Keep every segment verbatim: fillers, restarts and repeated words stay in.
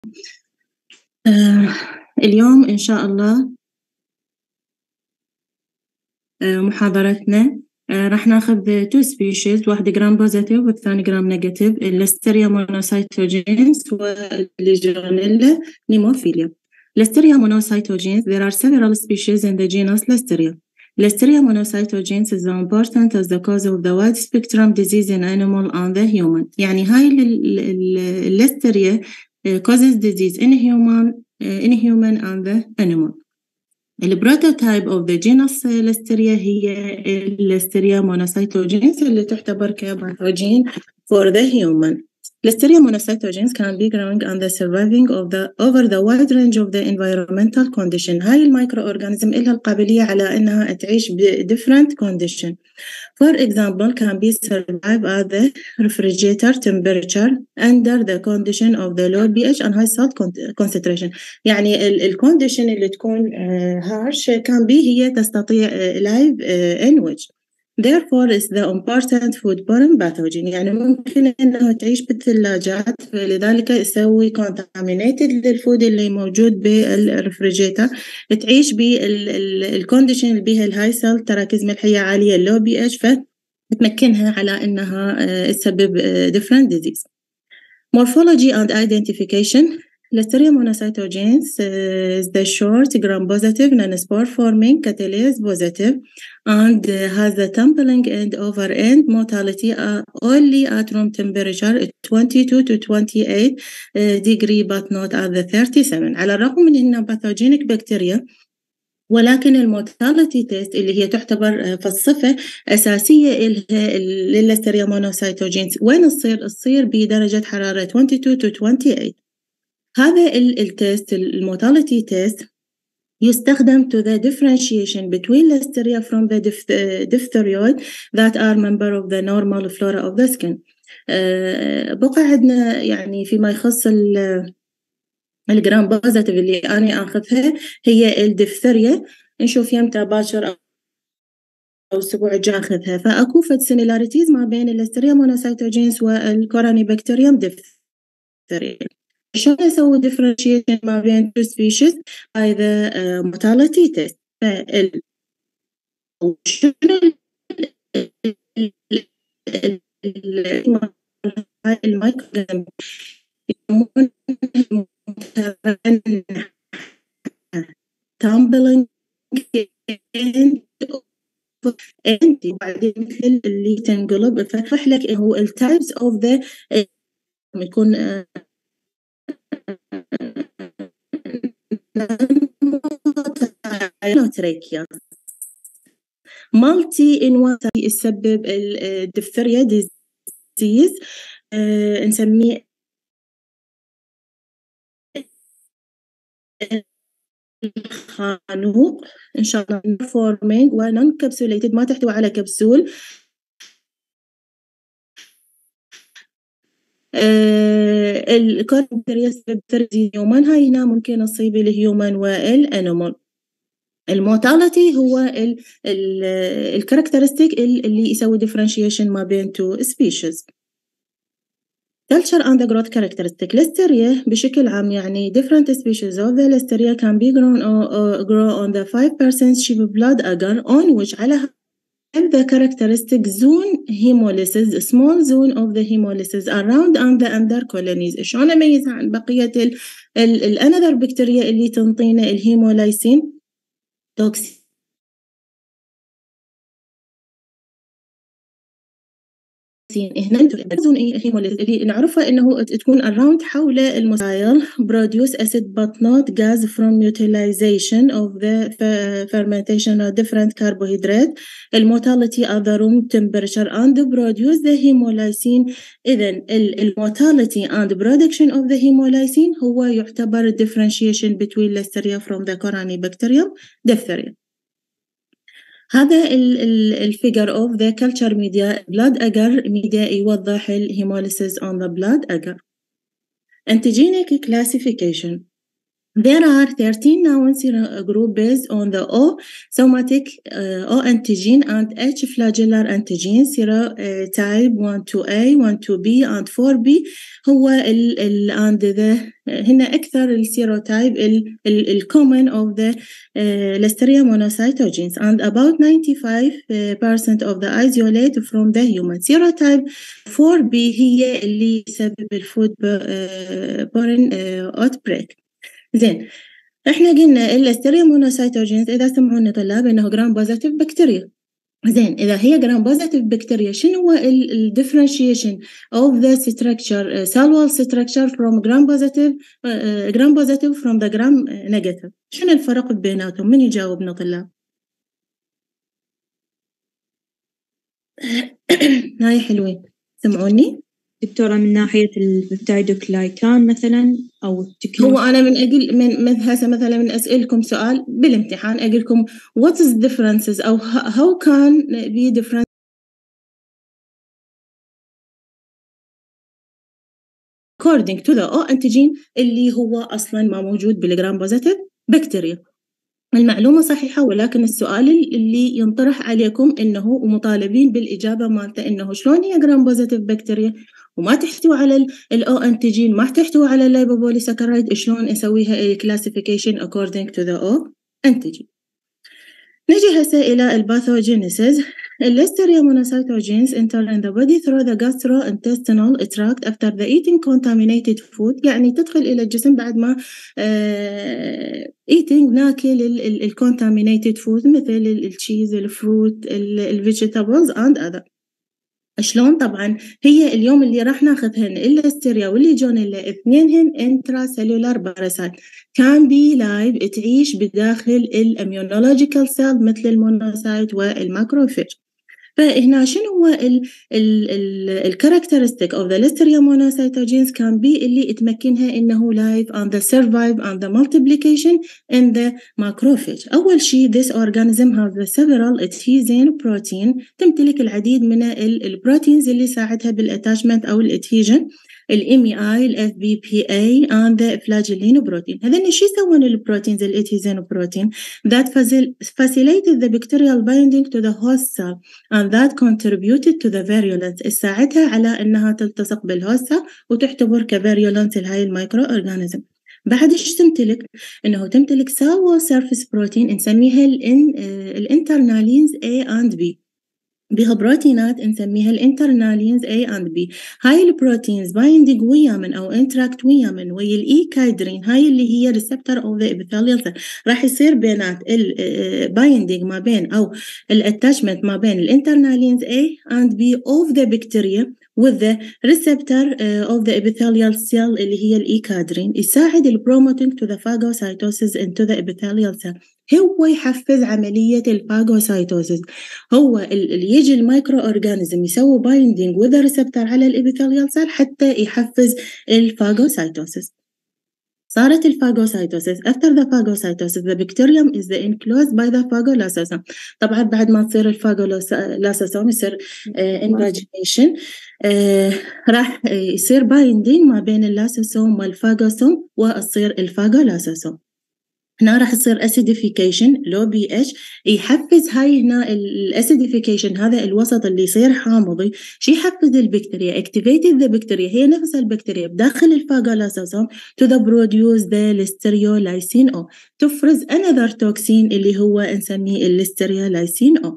آه اليوم إن شاء الله آه محاضرتنا آه راح ناخذ تو سبيشيز، واحدة جرام بوزيتيف والثاني جرام نيجاتيف، الليستيريا مونوسيتوجينز والليجونيلا نيموفيليا. Listeria monocytogenes, there are several species in the genus Listeria. Listeria monocytogenes is important as the cause of the wide spectrum disease in animal and the human. يعني هاي الليستيريا causes disease in human in human and the animal. البروتوتايب of the genus Listeria هي Listeria monocytogenes اللي تعتبر كباثوجين for the human. Listeria monocytogenes can be growing and the surviving of the over the wide range of the environmental condition. هاي المايكرو أورجانيزم إلها القابلية على إنها تعيش ب different condition. For example, can be survive at the refrigerator temperature under the condition of the low pH and high salt concentration. يعني ال ال condition اللي تكون uh, harsh can be هي تستطيع uh, live uh, in which. Therefore, is the important foodborne pathogen. يعني ممكن إنها تعيش بالثلاجات، فلذلك يسوي contaminated للفود اللي موجود بالرفريجيتر، تعيش بالكونديشن اللي بيها الهاي سالت، تراكيز ملحية عالية اللو بي اتش، فتمكنها على إنها تسبب different disease. Morphology and identification. Listeria monocytogenes uh, is the short gram-positive non-spore forming catalase positive and uh, has the tumbling end over end mortality uh, only at room temperature twenty-two to twenty-eight uh, degree but not at the thirty-seven. على الرغم من إنها باثوجينيك بكتيريا، ولكن المورتاليتي تيست اللي هي تعتبر في الصفة أساسية للليستيريا مونوسايتوجينز وين تصير؟ تصير بدرجة حرارة twenty-two to twenty-eight. هذا التيست المورتاليتي تيست يستخدم to the differentiation between listeria from the diphtheroid that are member of the normal flora of the skin. بقى عندنا يعني فيما يخص الجرام بوزيتيف اللي أنا أخذها هي الدفتريا، نشوف يمتى باكر أو أسبوع الجاي أخذها، فأكو فد سيميلاريتيز ما بين الليستيريا مونوسايتوجينز والكوراني بكتيريوم دفتريا. شلون أسوي differentiation ما بين two species by the uh, mortality test. فال المايكرو tumbling end وبعدين مثل اللي تنقلب، فتفتح لك هو ال types of the يكون multi in one يسبب الدفتريا disease نسميه الخانوق إن شاء الله forming و non capsulated ما تحتوي على كبسول. الكورنيا سبب هيومن، هاي هنا ممكن تصيب الهيومن والأنيمال. المورتاليتي هو الكاركترستيك اللي يسوي differentiation ما بين two species. Culture and growth characteristic. Listeria بشكل عام يعني different species of the Listeria can be grown or, or grow on the five percent sheep blood agar on which على the characteristic zone hemolysis, small zone of the hemolysis around and the under colonies. شلون أميزها عن بقية ال ال ال another بكتيريا اللي تنطينا الهيمولايسين توكسين. هنا الزون اللي نعرفها انه تكون around حول المسايل produce acid but not gas from utilization of the fermentation of different carbohydrate. المورتاليتي at the room temperature and produce the hemolysin. إذن المورتاليتي and production of the hemolysin هو يعتبر differentiation between Listeria from the Corynebacterium diphtheria. هذا الفيجر of the culture media blood agar media يوضح الهيموليسيس on the blood agar. Antigenic classification. There are thirteen known serogroups based on the O somatic uh, O antigen and H flagellar antigen serotype one two A one two B and four B. هو ال ال and the هنا أكثر السيروتايب ال ال ال common of the uh, Listeria monocytogenes, and about ninety-five percent of the isolate from the human. Serotype four B هي اللي تسبب الفود بورن outbreak. زين، احنا قلنا الليستيريا مونوسايتوجينز اذا سمعونا طلاب انه جرام بوزيتيف بكتيريا. زين، اذا هي جرام بوزيتيف بكتيريا شنو هو الديفرنشيشن اوف ذا ستراكشر cell wall structure from gram positive gram positive from the gram negative؟ شنو الفرق بيناتهم؟ من يجاوبنا طلاب؟ هاي حلوين، سمعوني دكتورة؟ من ناحية البيبتايدوكلايكان مثلا أو هو أنا من أقول من من هسه مثلا من أسألكم سؤال بالامتحان أقول لكم what is the differences أو how can be different according to the O antigen اللي هو أصلا ما موجود بالجرام بوزيتيف بكتيريا. المعلومة صحيحة، ولكن السؤال اللي ينطرح عليكم إنه ومطالبين بالإجابة مالته إنه شلون هي جرام بوزيتيف بكتيريا وما تحتوي على الأو أنتيجين، ما تحتوي على اللايبوبوليساكرايد، شلون نسويها classification according to the O antigen. نجي هسه إلى الباثوجينيسيس. Listeria monocytogenes enter in the body through the gastrointestinal tract after the eating contaminated food، يعني تدخل إلى الجسم بعد ما uh, eating ناكل ال contaminated food مثل التشيز، الفروت، الفيجيتابلز and other. شلون؟ طبعا هي اليوم اللي راح ناخذهن الليستيريا والليجونيلا اثنينهن انترا سيلولار باراسايت كان بي لايف تعيش بداخل الاميونولوجيكال سيل مثل المونوسايت والماكروفيج. فهنا شنو هو الكاركترستيك اوف ذا ليستيريا مونوسايتوجينز كان بي اللي تمكنها انه لايف and the survive and the multiplication in the macrophage. اول شيء this organism has several adhesion protein، تمتلك العديد من البروتينز اللي يساعدها بالاتاشمنت او الادهيجن، الام اي اي، الاف بي بي اي and the flagellin protein. هذين شو يسوون البروتينز الادهيزين بروتين؟ that facilitated the bacterial binding to the host cell and that contributed to the virulence، تساعدها على انها تلتصق بالهوست وتعتبر كفيريولنت لهاي المايكرو اورجانيزم. بعد ايش تمتلك؟ انه تمتلك ساو سيرفيس بروتين نسميها الانترنالينز A and B، بها بروتينات نسميها الانترنالينز A and B. هاي البروتينز بايندينج ويا من او انتراكت ويا من ويا الايكايدرين، هاي اللي هي ريسبتور اوف ذا ابيثيليال سيل، راح يصير بينات البايندينج ما بين او الاتاشمنت ما بين الانترنالينز A and B of the bacteria with the receptor uh, of the epithelial cell اللي هي الايكادرين، يساعد البروموتينج to the phagocytosis into the epithelial cell. هو يحفز عملية الفاغوسايتوسيس، هو اللي يجي المايكرو أورجانيزم يسوي بايندينج وذا ريسبتور على الإبيثيليال سيل حتى يحفز الفاغوسايتوسيس. صارت الفاغوسايتوسيس. after the phagocytosis the bacterium is the enclosed by the phagolysosome. طبعا بعد ما تصير الفاغولاسوسوم يصير invagination، آه راح يصير بايندينج ما بين اللاسوسوم والفاغوسوم وتصير الفاغولاسوسوم. هنا راح يصير acidification low pH، يحفز هاي هنا الاسيديفيكيشن، هذا الوسط اللي يصير حامضي، شي يحفز البكتيريا activated the bacteria، هي نفس البكتيريا بداخل الفاغولاسوسوم to the produce the listeriolysin O، تفرز another toxin اللي هو نسميه الليستريولايسين O.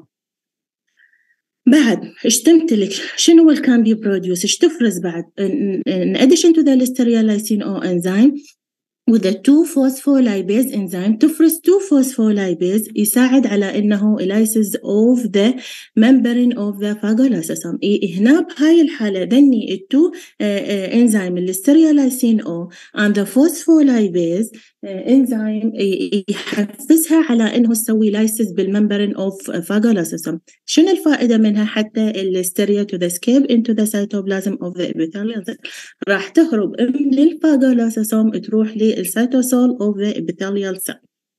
بعد ايش تمتلك؟ شنو هو الكان بي بروديوس؟ ايش تفرز بعد؟ in addition to the listeriolysin O enzyme with the two phospholipase enzyme تفرز two phospholipase يساعد على انه lysis of the membrane of the phagolysosome. هنا بهاي الحالة ذني التو enzyme الستيريولايسين O and the phospholipase enzyme يحفزها على انه تسوي lysis بالممبرين of phagolysosome. شنو الفائدة منها؟ حتى الستيريا to the escape into the cytoplasm of the epithelial cell، راح تهرب من الفاغولاسوسوم تروح للسيتوسول of the epithelial cell.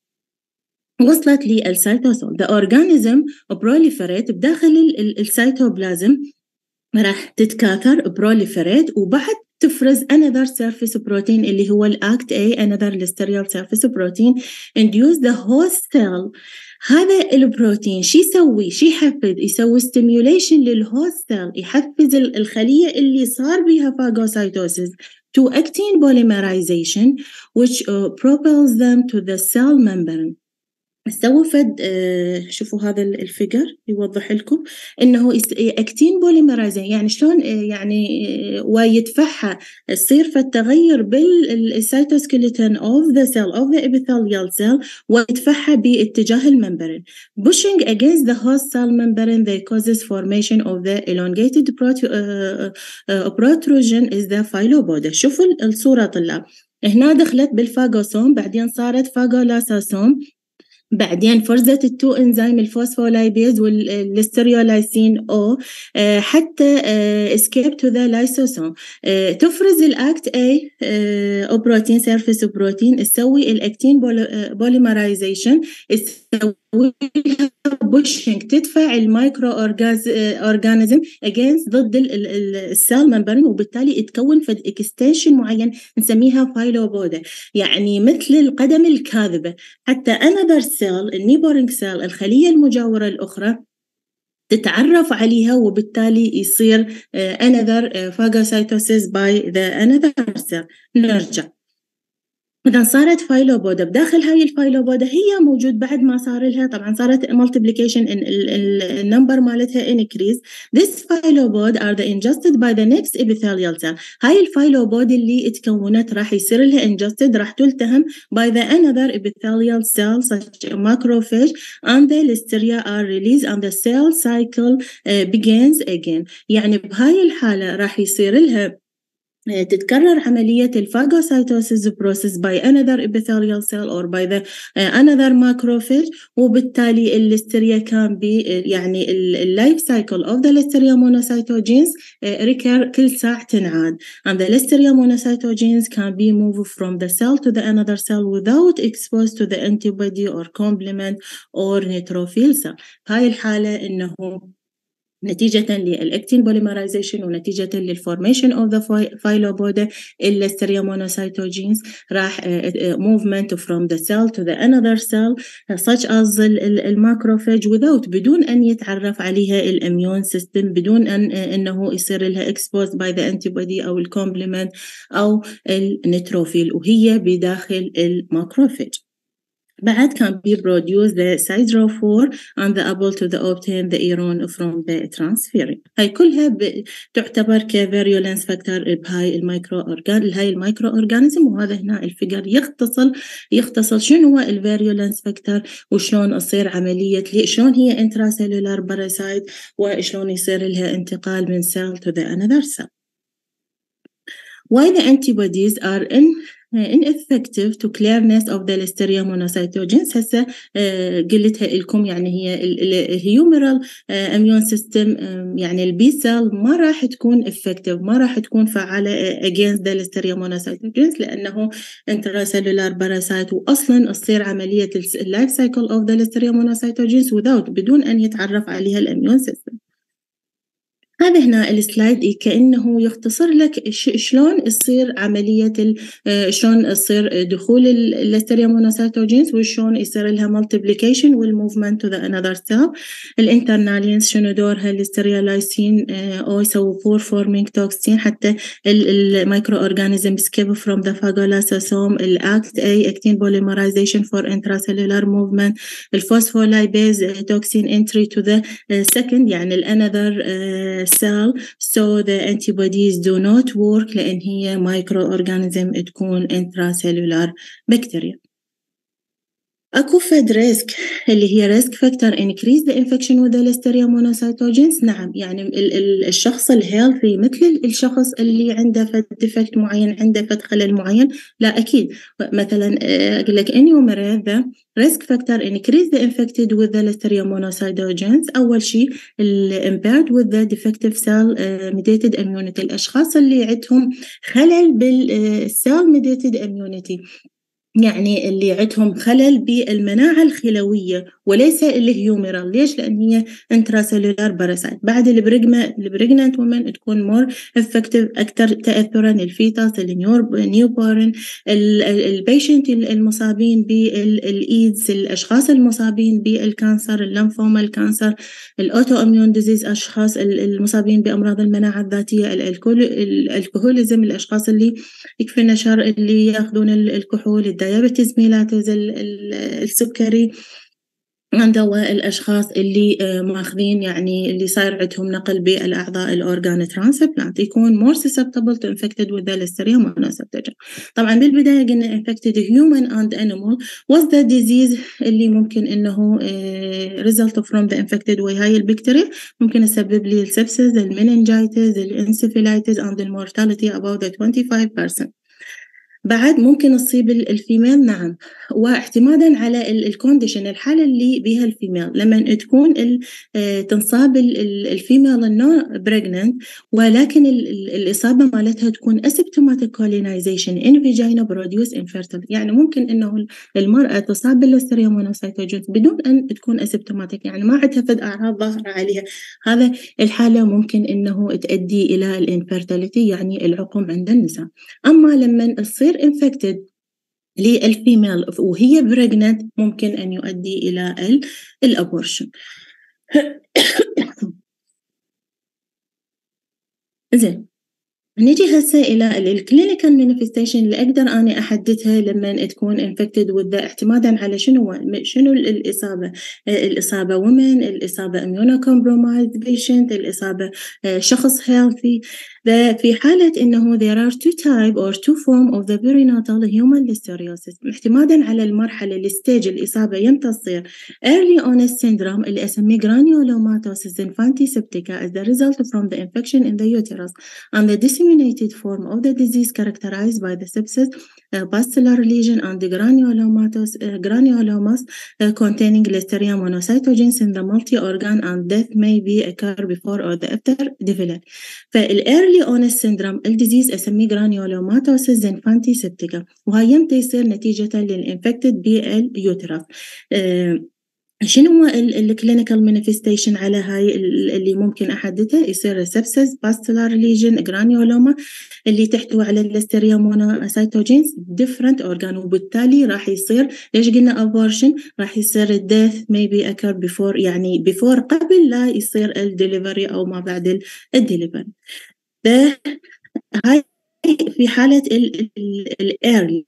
وصلت للسيتوسول the organism proliferate بداخل السيتوبلازم، راح تتكاثر proliferate وبعد تفرز another surface protein اللي هو ال A C T A another listeria surface protein induce the host cell. هذا البروتين شي يسوي؟ شي يحفز؟ يسوي stimulation للهوست cell، يحفز الخلية اللي صار بها phagocytosis to actin polymerization which uh, propels them to the cell membrane. سووا فد آه شوفوا هذا الفيجر يوضح لكم انه اكتين بوليمرايزين، يعني شلون آه يعني آه ويدفعها يصير فالتغير بالسيتوسكيلتون اوف ذا سيل اوف ذا ابيثيليال سيل ويدفعها باتجاه الممبرين. pushing against the host cell membrane that causes formation of the elongated protrusion is the phyllopoda. شوفوا الصورة طلاب، هنا دخلت بالفاغوسوم، بعدين صارت فاغولاساسوم، بعدين فرزت التو انزيم الفوسفولايبيز والستيريولايسين او حتى اسكيب تو ذا لايسوسوم. تفرز الاكت اي او بروتين سيرفيس بروتين، تسوي الاكتين بوليمرايزيشن، تسوي بوشنج، تدفع المايكرو اورجانيزم اجينست ضد السيل ممبرين، وبالتالي تكون فد اكستنشن معين نسميها فايلوبودا، يعني مثل القدم الكاذبه. حتى انذر سيل النيبورينج سيل الخليه المجاوره الاخرى تتعرف عليها، وبالتالي يصير انذر phagocytosis by the another cell. نرجع إذا صارت فايلوبودا، بداخل هاي الفايلوبودا هي موجود بعد ما صار لها طبعا صارت multiplication النمبر مالتها increase. This phyllopods are the ingested by the next epithelial cell. هاي الفايلوبود اللي اتكونت راح يصير لها ingested، راح تلتهم by the another epithelial cell such a macrophage and the listeria are released and the cell cycle uh, begins again. يعني بهاي الحالة راح يصير لها تتكرر عملية الفاغوسايتوسيس process by another epithelial cell or by the uh, another macrophage، وبالتالي الlisteria كان بي يعني اللايف سايكل of the listeria monocytogenes recur كل ساعة تنعاد، and the listeria monocytogenes can be moved from the cell to the another cell without exposed to the antibody or complement or neutrophil cell. هاي الحالة إنه نتيجة للأكتين بوليمرايزيشن ونتيجة للفورميشن of the phyllopoda الستيريا monocytogenes راح movement from the cell to the another cell such as الماكروفاج without بدون أن يتعرف عليها الاميون سيستم، بدون أن أنه يصير لها exposed by the antibody أو الكومبلمنت أو النيتروفيل، وهي بداخل الماكروفاج. بعد can be produced the siderophore and the able to the obtain the iron from the transferrin. هاي كلها تعتبر كفيريولنس فاكتور بهاي المايكرو أورجان هاي المايكرو أورجانيزم. وهذا هنا الفيجر يختصر يختصر شنو هو الفيريولنس فاكتور وشلون تصير عملية شلون هي انتراسيلولار باراسايت وشلون يصير لها انتقال من cell to the another cell. Why the antibodies are in ineffective to clearness of the listeria monocytogenes. هسه قلتها لكم، يعني هي الهيومرال اميون سيستم يعني البي سيل ما راح تكون effective، ما راح تكون فعالة against the listeria monocytogenes لأنه intracellular parasite، وأصلا تصير عملية اللايف سايكل of the listeria monocytogenes without بدون أن يتعرف عليها الاميون سيستم. هذا هنا السلايد كأنه يختصر لك شلون يصير عملية شلون يصير دخول الستيريا مونوسايتوجينز وشلون يصير لها مالتيبليكيشن والموفمنت تو ذا انذر سيل. الانترنالينز شنو دورها؟ الستيريولايسين او يسوي بور فورمينج توكسين حتى المايكرو اورجانيزم سكيب فروم ذا فاجولاسوسوم. الاكت اي اكتين بوليمرايزيشن فور انتراسيلولار موفمنت. الفوسفولايبيز توكسين انتري تو ذا سكند يعني الانذر cell so the antibodies do not work لأن هي microorganism تكون intracellular bacteria. أكو فد ريسك اللي هي ريسك فاكتور increase the infection with the listeria monocytogenes. نعم يعني ال ال الشخص الهيلثي مثل الشخص اللي عنده فد ديفكت معين، عنده فد خلل معين، لا أكيد مثلا أقول لك enumerate the risk factor increase the infected with the listeria monocytogenes. أول شيء impaired with the defective cell mediated immunity، الأشخاص اللي عندهم خلل بالcell mediated immunity يعني اللي عندهم خلل بالمناعة الخلوية وليس الهيوميرال. ليش؟ لأن هي انتراسيلولار باراسايت. بعد البريجنانت وومن تكون مور افكتيف، أكثر تأثرا الفيتاس، النيو بورن، البيشنت المصابين بالإيدز، الأشخاص المصابين بالكانسر، الليمفوما، الكانسر، الأوتو أميون ديزيز، أشخاص المصابين بأمراض المناعة الذاتية، الكحوليزم، الأشخاص اللي يكفي نشر اللي ياخذون الكحول، الديابيتس ميلاتس، السكري، دواء الأشخاص اللي ماخذين يعني اللي صاير عندهم نقل بالأعضاء الأورغان ترانسبلانت يكون more susceptible to infected with the Listeria monocytogenes. طبعا بالبداية قلنا infected human and animal was the disease اللي ممكن إنه result from the infected وهاي البكتيريا ممكن تسبب لي السبسس، المننجايتس، الانسفلايتس and the mortality about the twenty-five percent. بعد ممكن تصيب الفيميل، نعم، واعتمادا على الكونديشن، الحالة اللي بها الفيميل لما تكون تنصاب الفيميل النو بريجننت ولكن الإصابة مالتها تكون asymptomatic colonization in vagina produce infertility. يعني ممكن إنه المرأة تصاب بالليستيريا مونوسايتوجينز بدون أن تكون asymptomatic، يعني ما عندها فد أعراض ظاهرة عليها. هذا الحالة ممكن إنه تؤدي إلى الانفيرتيليتي، يعني العقم عند النساء. أما لما تصير infected للفيميل وهي بريجننت ممكن أن يؤدي إلى الأبورشن. زين، نيجي هسه إلى الكلينيكال مانيفستيشن اللي أقدر أنا أحددها لما تكون infected with the اعتمادا على شنو شنو الإصابة. الإصابة women، الإصابة immunocompromised patient، الإصابة شخص healthy. في حالة إنه there are two type or two form of the perinatal human listeriosis اعتمادا على المرحلة الستيج الإصابة يمتى تصير early onset syndrome اللي أسميه granulomatosis infantis septica as the result from the infection in the uterus and the disseminated form of the disease characterized by the sepsis, uh, pustular lesion and the granulomatous, uh, granulomas uh, containing Listeria monocytogenes in the multi-organ and death may be occur before or after development. فالearly onset syndrome الديزيز أسميه granulomatosis infantis septica وهي يمتى يصير نتيجة للinfected باليوترس. uh, شنو هو الكلينيكال مانيفستيشن على هاي اللي ممكن أحددها؟ يصير سبسس، باستولار ليجن، جرانيولوما اللي تحتوي على الليستيريا مونوسايتوجينز ديفرنت أورجان، وبالتالي راح يصير ليش قلنا أبورشن؟ راح يصير الديث maybe occur before، يعني before قبل لا يصير الدليفري أو ما بعد الدليفري. هاي في حالة الإيرلي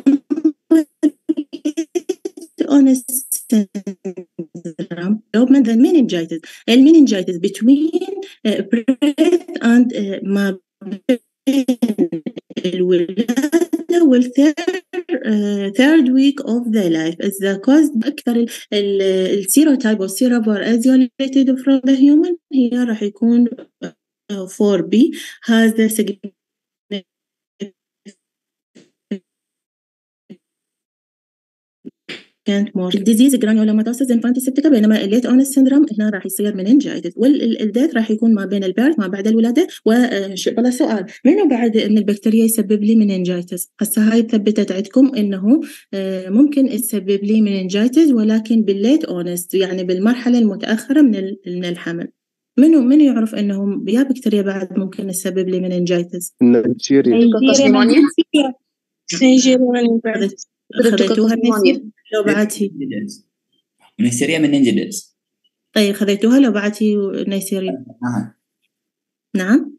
honest syndrome development the meningitis المننجايتس between uh, birth and uh, ما بين الولادة والثيرد uh, third week of the life is the cause. أكثر السيروتايب أو السيروفار isolated from the human هي راح يكون uh, four B has the significant كانت مور الديزيز جرانيولوماتوسيس انفانتي سبتيكا، بينما الليت اونست سيندروم هنا راح يصير مننجايتس، والديث راح يكون ما بين البيرث ما بعد الولاده. وبلا سؤال منو بعد من البكتيريا يسبب لي مننجايتس؟ هسه هاي ثبتت عندكم انه ممكن تسبب لي مننجايتس ولكن بالليت اونست، يعني بالمرحله المتاخره من من الحمل. منو منو يعرف انهم يا بكتيريا بعد ممكن تسبب لي مننجايتس؟ نيجيريا نيجيريا خذيتوها لو بعتي نيسيريا مننجيتس. طيب خذيتوها لو بعتي نيسيريا؟ نعم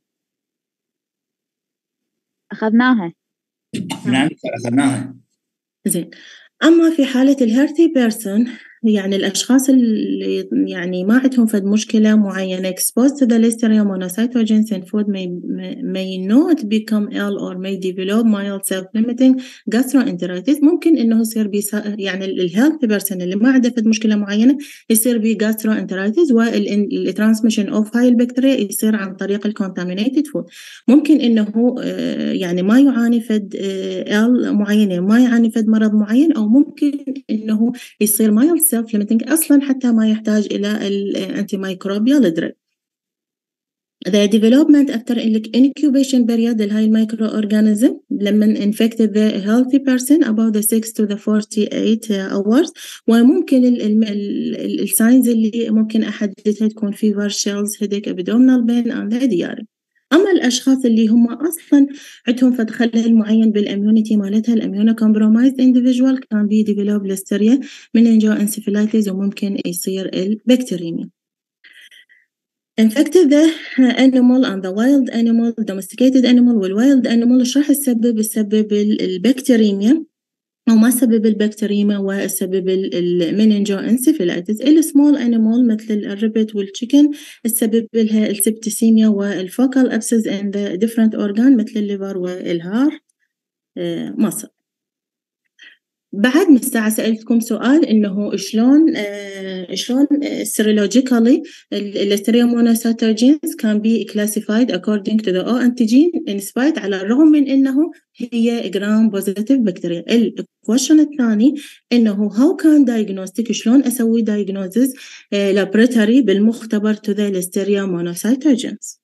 أخذناها. نعم أخذناها. زين. أما في حالة الهيرتي بيرسون، يعني الأشخاص اللي يعني ما عندهم فد مشكلة معينة exposed to the Listeria monocytogenes in food may, may not become ill or may develop mild self-limiting gastroenteritis. ممكن إنه يصير بي يعني الهيرتي بيرسون اللي ما عنده فد مشكلة معينة يصير بي gastroenteritis، والtransmission of هاي البكتيريا يصير عن طريق الcontaminated food. ممكن إنه يعني ما يعاني فد ill معينة، ما يعاني فد مرض معين، أو ممكن إنه يصير mild self-limiting أصلاً حتى ما يحتاج إلى الأنتي مايكروبيال دريب. the development after incubation period هاي المايكرو أورجانيزم لما infected the healthy person about the six to the forty-eight hours. وممكن الساينز اللي ممكن أحددها تكون fever, chills, headache, abdominal pain and diarrhea. أما الأشخاص اللي هم أصلاً عندهم فد خلل معين بالإميونيتي مالتها الإميونو compromised individual كان بي develop listeria meningoencephalitis وممكن يصير البكتيريميا. infected the animal and the wild animal, domesticated animal والwild animal. إيش راح يسبب؟ يسبب البكتيريميا أو ما سبب البكتيريميا والسبب المينينجوانسيفيلايتس. السمول أنيمال مثل الربت والتشيكن السبب لها السبتسيميا والفوكال أبسس in the different organ مثل الليفر والهار مصر. بعد من الساعة سألتكم سؤال إنه شلون آه شلون سيرولوجيكالي الستيريا مونوسيتوجينز can be classified according to the O antigen in spite على الرغم من إنه هي جرام بوزيتيف بكتيريا. الكويشن الثاني إنه how can diagnostic شلون أسوي diagnosis آه laboratory بالمختبر to the listeria monocytogenes.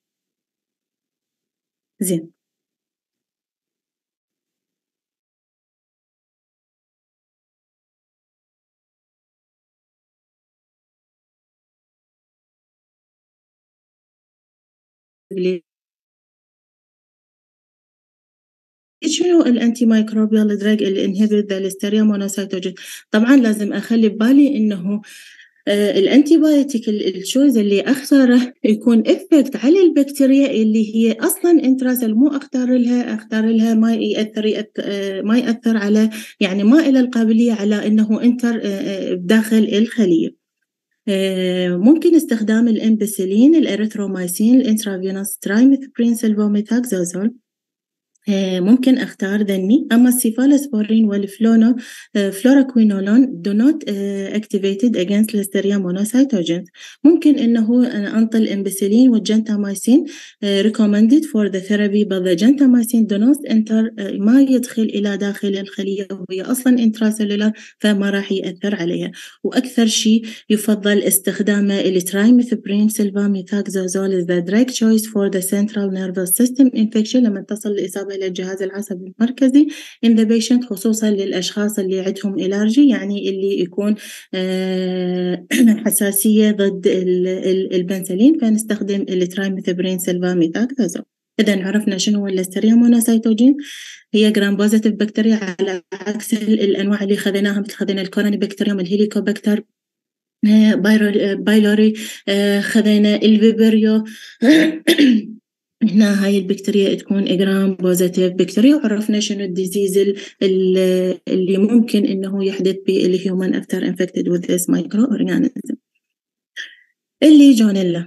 زين. شنو الانتي مايكروبيال دراج اللي انهبت ذا الستيريا مونوسيتوجين؟ طبعا لازم اخلي ببالي انه آه الانتي بايوتيك الشوز اللي اختاره يكون افكت على البكتيريا اللي هي اصلا انتراسل مو اختار لها اختار لها ما ياثر, يأثر آه ما ياثر على يعني ما له القابليه على انه انتر آه داخل الخليه. ممكن استخدام الامبسيلين الاريثرومايسين الانترافينوس ترايميثوبرين سلفوميثاكزازول. ممكن أختار ذني. أما السيفالوسبورين والفلونو فلوراكوينولون do not uh, activated against listeria monocytogenes. ممكن إنه أنطي الإمبسيلين والجنتامايسين uh, recommended for the therapy but the gentamicin do not enter uh, ما يدخل إلى داخل الخلية وهي أصلا intracellular فما راح يأثر عليها. وأكثر شيء يفضل استخدامه الترايميثوبرين سلفاميثاكزازول is the drug choice for the central nervous system infection لما تصل الإصابة إلى الجهاز العصبي المركزي in the patient خصوصا للأشخاص اللي عندهم إلارجي يعني اللي يكون حساسية ضد البنسلين فنستخدم الترايميثوبرين سلفاميثاكزازول. إذا عرفنا شنو هو الستيريا مونوسيتوجين. هي جرام بوزيتيف بكتيريا على عكس الأنواع اللي خذيناها مثل خذينا الكوروني بكتيريوم الهيليكوباكتر بايلوري خذينا الفيبريو. هنا هاي البكتيريا تكون جرام بوزيتيف بكتيريا. وعرفنا شنو الديزيز اللي ممكن إنه يحدث بالهيومن after infected with this microorganism. الليجونيلا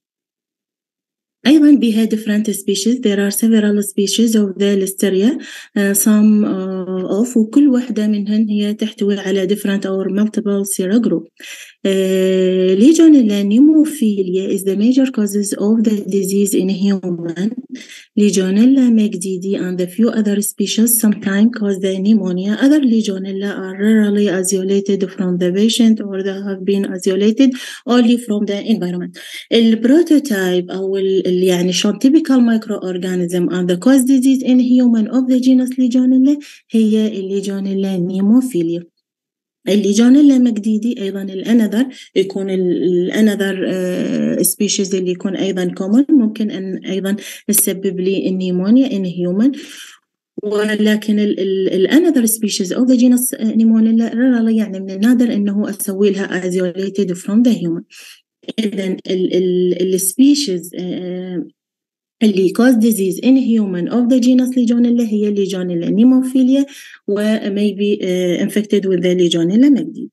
أيضاً بها different species. There are several species of the listeria uh, some uh, of وكل واحدة منهن هي تحتوي على different or multiple serogroup. Uh, Legionella pneumophila is the major causes of the disease in human. Legionella magdidi and a few other species sometimes cause the pneumonia. Other Legionella are rarely isolated from the patient or they have been isolated only from the environment. The prototype أو ال يعني شون typical microorganism and the cause disease in human of the genus Legionella هي Legionella pneumophila. الليجونيلا مجديدي أيضاً الأنذر يكون الأنذر سبيشيز اللي يكون أيضاً كومن ممكن أن أيضاً تسبب لي النيمونيا in human. ولكن الأنذر سبيشيز أو the genus نيمونيلا رارلي يعني من النادر أنه أسوي لها isolated from the human. إذن السبيشيز اللي cause disease in human of the genus Legionella هي Legionella pneumophila و may be uh, infected with the Legionella magdidi.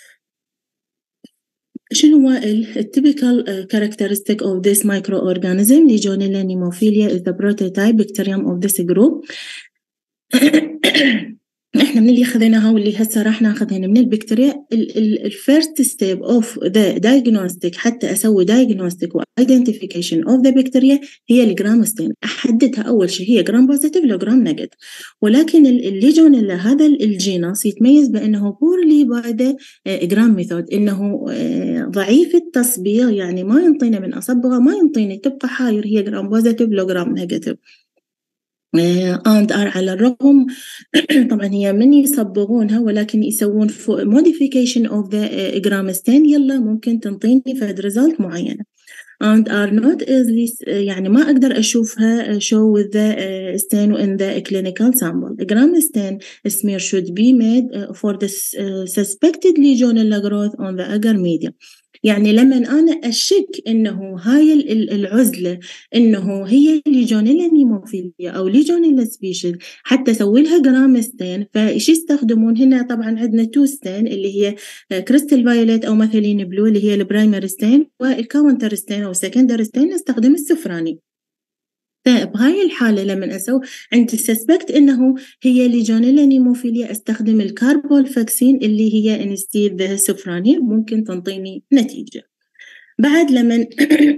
شنو هو ال typical uh, characteristic of this microorganism? Legionella pneumophila is the prototype bacterium of this group. احنا من اللي خذيناها واللي هسه راح ناخذها من البكتيريا، الفيرست ستيب اوف ذا دايجنوستيك حتى اسوي دايجنوستيك وايدنتيفيكيشن اوف ذا بكتيريا هي الجرام ستين. احددها اول شيء هي جرام بوزيتيف لو جرام نيجاتيف. ولكن الليجونيلا هذا الجينوس يتميز بانه بورلي باي ذا جرام ميثود، انه ضعيف التصبيغ، يعني ما ينطينا من اصبغه ما ينطيني تبقى حاير هي جرام بوزيتيف لو جرام نيجاتيف. and are على الرغم طبعا هي من يصبغونها ولكن يسوون modification of the gram stain يلا ممكن تنطيني فد result معينة. and are not easily يعني ما أقدر أشوفها show with the stain in the clinical sample. gram stain smear should be made for the suspected legionella growth on the agar media. يعني لما أنا أشك إنه هاي العزلة إنه هي ليجونيلا نيموفيليا أو ليجونيلا سبيشيز حتى أسوي لها جرام ستين، فإيش يستخدمون هنا؟ طبعا عندنا تو ستين اللي هي كريستال فايوليت أو مثلين بلو اللي هي البرايمر ستين، والكاونتر ستين أو سكندر ستين نستخدم السفراني. بهاي الحالة لما أسوي عندي سسبكت إنه هي ليجونيلا نيموفيليا أستخدم الكاربولفاكسين اللي هي انستيد ذا سفراني ممكن تنطيني نتيجة. بعد لما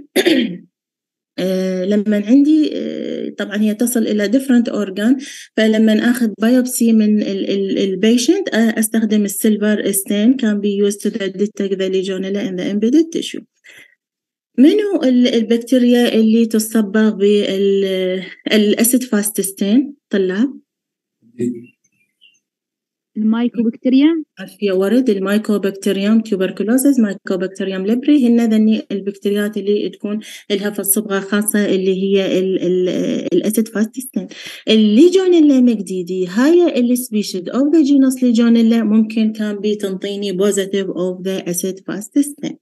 آه لما عندي آه طبعا هي تصل إلى different organ، فلما أخذ بايوبسي من البيشنت آه أستخدم السيلفر ستين can be used to detect the legionella in the embedded tissue. منو البكتيريا اللي تصبغ بالأسيد فاست ستين طلاب؟ المايكوبكتيريا يا ورد المايكوبكتيريوم تيوبركلوزز مايكوبكتيريوم ليبري هن ذني البكتيريات اللي تكون لها في الصبغة خاصة اللي هي الأسيد فاست ستين. الليجونيلا مجديدي هاي السبيشيز اوف ذا جينوس ليجونيلا ممكن كان بي تنطيني بوزيتيف اوف ذا أسيد فاست ستين.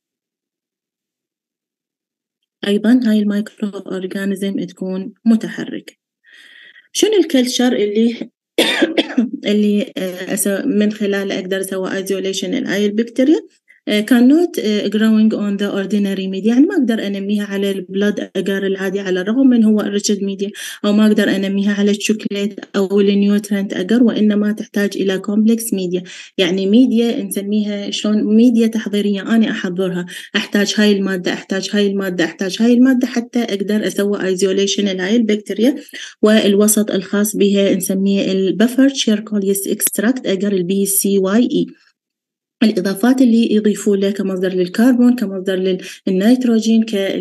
أيضاً هاي المايكرو أورجانيزم تكون متحركة. شنو الكلتشر اللي اللي من خلاله أقدر أسوي isolation لهاي البكتيريا؟ cannot growing on the ordinary media، يعني ما أقدر أنميها على البلاد أجار العادي على الرغم من هو enriched media، أو ما أقدر أنميها على الشوكولات أو النيوترنت أجار، وإنما تحتاج إلى complex media، يعني ميديا نسميها شلون ميديا تحضيرية أنا أحضرها، أحتاج هاي المادة أحتاج هاي المادة أحتاج هاي المادة حتى أقدر أسوي isolation لهاي البكتيريا. والوسط الخاص بها نسميه البفر تشيركوليس إكستراكت أجار البي سي واي إي. الإضافات اللي يضيفوا له كمصدر للكربون كمصدر للنيتروجين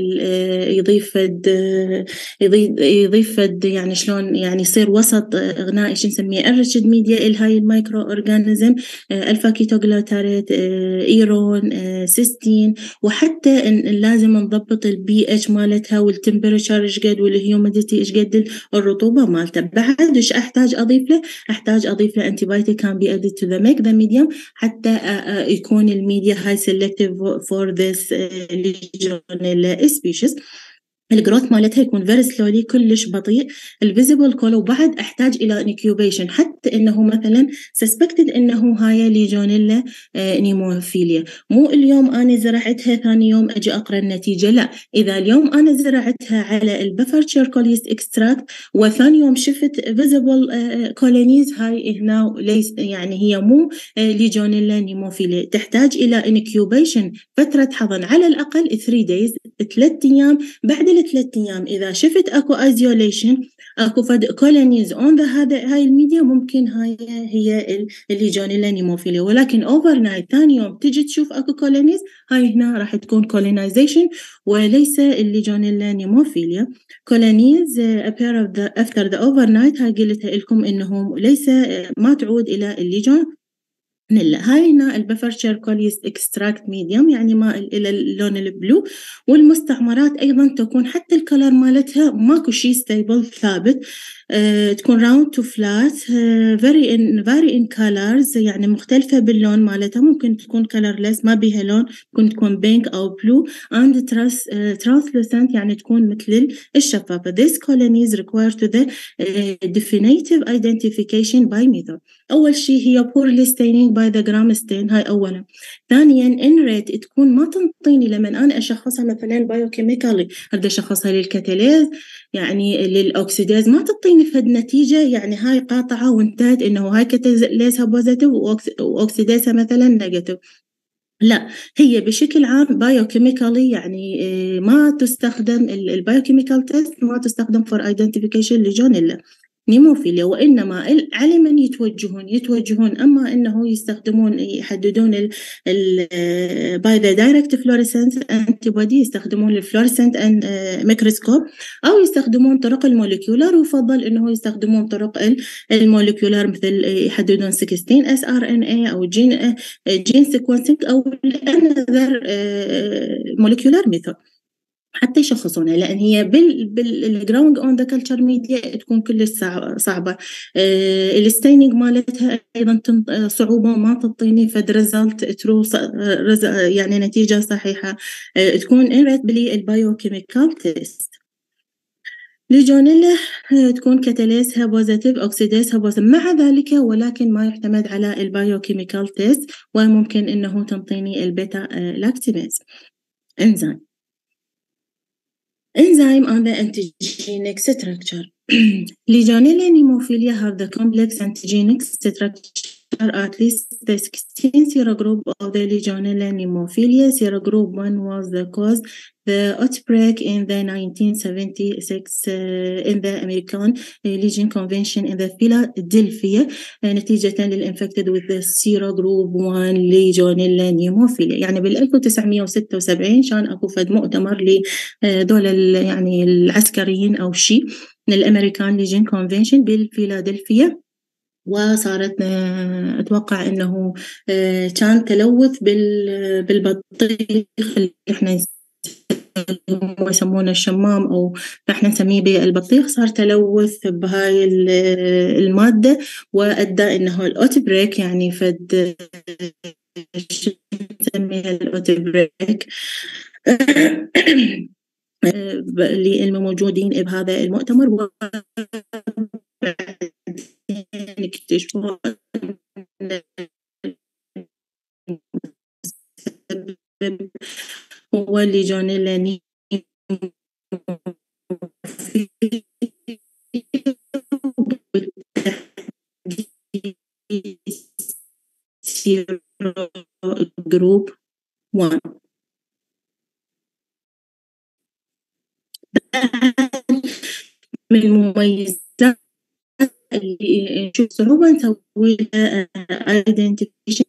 كيضيف فد يضيف يضيف فد يعني شلون يعني يصير وسط غنائي شو نسميه enriched ميديا لهاي المايكرو أورجانيزم، ألفا كيتوغلوتاريت إيرون سيستين. وحتى لازم نضبط البي اتش مالتها والتمبريتشر ايش قد والهيوميديتي ايش قد الرطوبة مالتها. بعد ايش أحتاج أضيف له؟ أحتاج أضيف له antibiotic can be added to the make the medium حتى يكون الميديا هاي selective for this legionella species. الجروث مالتها يكون very slowly كلش بطيء الفيزيبل كول. وبعد أحتاج إلى incubation حتى إنه مثلا suspected إنه هاي ليجونيلا نيموفيليا. مو اليوم أنا زرعتها ثاني يوم أجي أقرأ النتيجة، لا، إذا اليوم أنا زرعتها على البفر تشيركوليس إكستراكت وثاني يوم شفت visible colonies هاي هنا ليس يعني هي مو ليجونيلا نيموفيليا، تحتاج إلى incubation فترة حضن على الأقل three days ثلاثة أيام. بعد ثلاثة أيام إذا شفت أكو isolation أكو فد colonies on the هذا هاي الميديا ممكن هاي هي الليجونيلا نيموفيليا. ولكن overnight ثاني يوم تجي تشوف أكو colonies هاي هنا راح تكون colonization وليس الليجونيلا نيموفيليا. colonies appear of the after the overnight هاي قلتها لكم إنهم ليس ما تعود إلى الليجون. هاي هنا البفر تشيركوليس اكستراكت ميديوم يعني مائل إلى اللون البلو. والمستعمرات أيضا تكون حتى الكلر مالتها ماكو شي ستيبل ثابت، أه تكون راوند تو فلات very in very in colors يعني مختلفة باللون مالتها، ممكن تكون colorless ما بيها لون، ممكن تكون بينك أو بلو and trans, uh, translucent يعني تكون مثل الشفافة. This colonies require to the uh, definitive identification by method. أول شيء هي poorly staining by باي ذا جرام ستين. هاي أولا. ثانيا إن ريت تكون ما تنطيني لما أنا أشخصها مثلا بايوكيميكالي، أبدأ أشخصها للكاتاليز يعني للأكسيداز، ما تعطيني فد نتيجة يعني هاي قاطعة وانتهت إنه هاي كاتاليزها بوزيتيف وأكسيدازها مثلا نيجاتيف. لا، هي بشكل عام بايوكيميكالي يعني ما تستخدم البايوكيميكال تيست ما تستخدم فور ايدنتيفيكيشن لجونيلا نيموفيليا، وإنما على من يتوجهون يتوجهون أما إنه يستخدمون يحددون ال ال by the direct fluorescence antibody، يستخدمون الفلورسنت ميكروسكوب، أو يستخدمون طرق الموليكيولار، ويفضل إنه يستخدمون طرق الموليكيولار مثل يحددون ستة عشر اس ار ان اي أو جين جين سيكونسينج أو another molecular method حتى يشخصونها، لأن هي بال بالجراوند اون ذا كلتشر ميديا تكون كلش صعبة. آه الستينينج مالتها أيضا صعوبة، ما تعطيني فد ريزلت ترو يعني نتيجة صحيحة. آه تكون إيرت بلي البايوكيميكال تيست. ليجونيلا تكون كاتاليزها بوزيتيف، أكسيدازها بوزيتيف، مع ذلك ولكن ما يعتمد على البايوكيميكال تيست، وممكن إنه تنطيني البيتا لاكتاميز إنزيم. Enzyme on the antigenic structure. Legionella pneumophilia have the complex antigenic structure at least the sixteen serogroup of the Legionella pneumophilia. Serogroup one was the cause the outbreak in the nineteen seventy-six uh, in the American uh, Legion Convention in the Philadelphia uh, نتيجة للinfected with the serogroup one Legionella pneumophilia. يعني بال ألف وتسعمية وستة وسبعين كان أكو فد مؤتمر لدول يعني العسكريين أو شيء من الأمريكان ليجين كونفنشن بالفيلادلفيا، وصارت أتوقع أنه كان تلوث بالبطيخ اللي إحنا يسمونه الشمام أو إحنا نسميه بالبطيخ، صار تلوث بهاي المادة وأدى أنه الأوتبريك يعني فد شو نسميها الأوتبريك للموجودين بهذا المؤتمر، اكتشفوا هو الليجونيلا جروب واحد. من المميزات اللي نشوف صعوبة نسوي لها identification